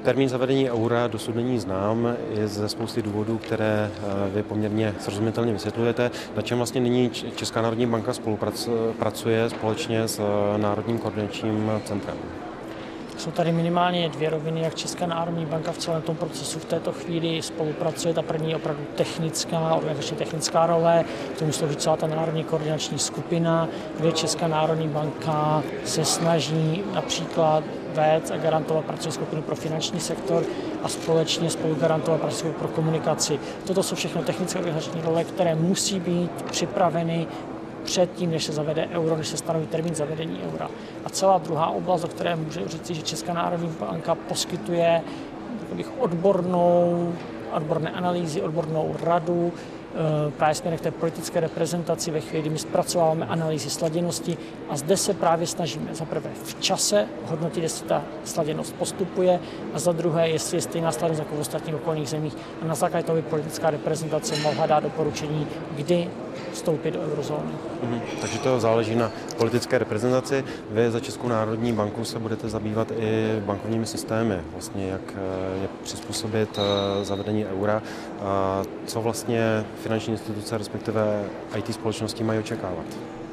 Termín zavedení eura dosud není znám, je ze spousty důvodů, které vy poměrně srozumitelně vysvětlujete. Na čem vlastně nyní Česká národní banka spolupracuje společně s Národním koordinačním centrem? Jsou tady minimálně dvě roviny, jak Česká národní banka v celém tom procesu v této chvíli spolupracuje. Ta první je opravdu technická, organizačně technická role, k tomu slouží celá ta národní koordinační skupina, kde Česká národní banka se snaží například vést a garantovat pracovní skupinu pro finanční sektor a společně spolu garantovat pracovní skupinu pro komunikaci. Toto jsou všechno technické organizační role, které musí být připraveny předtím, než se zavede euro, než se stanoví termín zavedení eura. A celá druhá oblast, do které může říct, že Česká národní banka poskytuje odborné analýzy, odbornou radu, právě směrem k té politické reprezentaci ve chvíli, kdy my zpracováváme analýzy sladěnosti a zde se právě snažíme za prvé v čase hodnotit, jestli ta sladěnost postupuje a za druhé, jestli je stejná sladěnost jako v ostatních okolních zemích a na základě toho by politická reprezentace mohla dát doporučení, kdy vstoupit do eurozóny. Takže to záleží na politické reprezentaci. Vy za Českou národní banku se budete zabývat i bankovními systémy, vlastně jak je přizpůsobit zavedení eura. Co vlastně finanční instituce, respektive IT společnosti mají očekávat?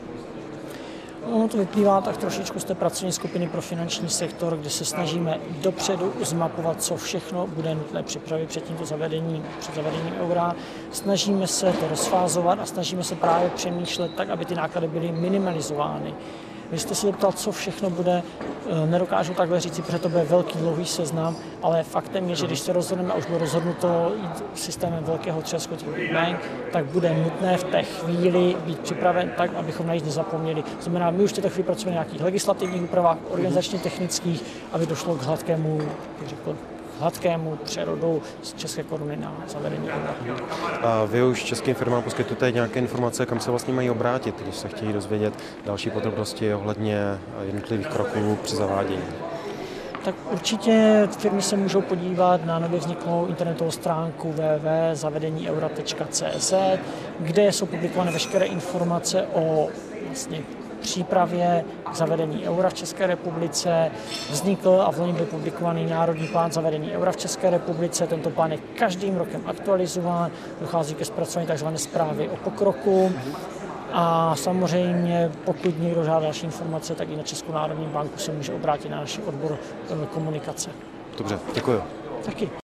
Ono to vyplývá tak trošičku z té pracovní skupiny pro finanční sektor, kde se snažíme dopředu zmapovat, co všechno bude nutné připravit před zavedením eura. Snažíme se to rozfázovat a snažíme se právě přemýšlet tak, aby ty náklady byly minimalizovány. Vy jste se zeptal, co všechno bude, nedokážu takhle říct, protože to bude velký dlouhý seznam, ale faktem je, že když se rozhodneme a už bylo rozhodnuto jít systémem velkého třesku bank, tak bude nutné v té chvíli být připraven tak, abychom na nic nezapomněli. To znamená, my už v této chvíli pracujeme na nějakých legislativních úpravách, organizačně technických, aby došlo k hladkému přerodu z české koruny na zavedení eura. A vy už českým firmám poskytujete nějaké informace, kam se vlastně mají obrátit, když se chtějí dozvědět další podrobnosti ohledně jednotlivých kroků při zavádění? Tak určitě firmy se můžou podívat na nově vzniklou internetovou stránku www.zavedení-eura.cz, kde jsou publikovány veškeré informace o vlastně přípravě k zavedení eura v České republice. Vznikl a v loni byl publikovaný Národní plán zavedení eura v České republice. Tento plán je každým rokem aktualizován, dochází ke zpracování tzv. Zprávy o pokroku. A samozřejmě, pokud někdo žádá další informace, tak i na Českou národní banku se může obrátit na náš odbor komunikace. Dobře, děkuji. Taky.